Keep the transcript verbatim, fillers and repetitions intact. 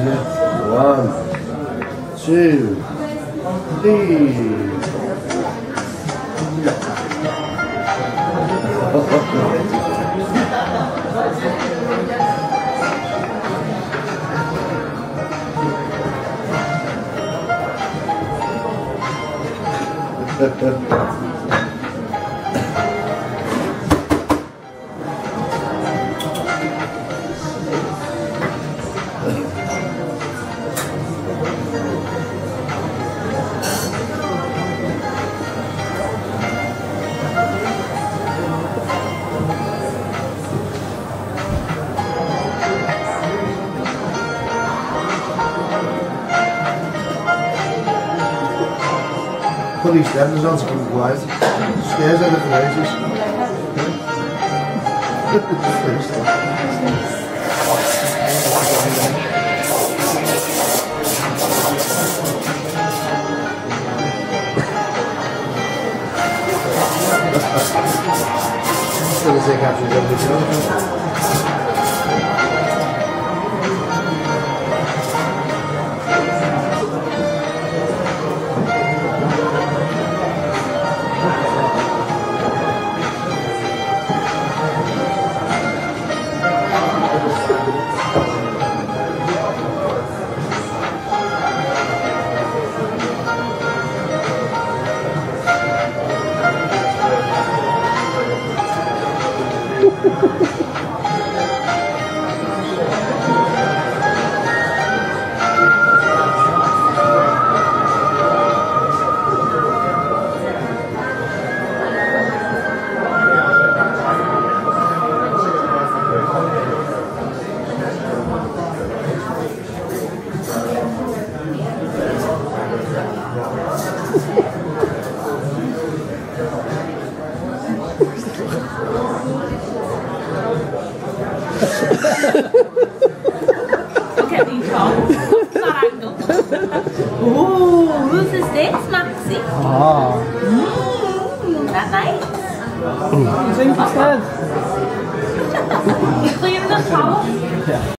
One, two, three. Put EastEnders on to keep it quiet. Scares out of the faces. Still the same caption as everything. Look at these dogs. Ooh, who's this dance, Maxie? Ah. Mmm, that nice. You think it's good? You cleaning the towel? Yeah.